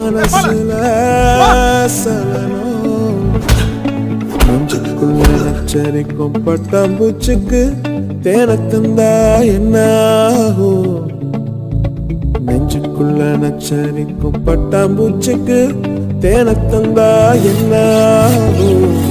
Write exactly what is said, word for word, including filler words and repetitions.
மனசுல சலனம் நெஞ்சுக்குள்ள நச்சரிக்கும் பட்டாம்பூச்சிக்கு தேனத்தந்தா என்ன ஆகும் நெஞ்சுக்குள்ள நச்சரிக்கும் பட்டாம்பூச்சிக்கு தேனத்தந்தா என்ன ஆகும்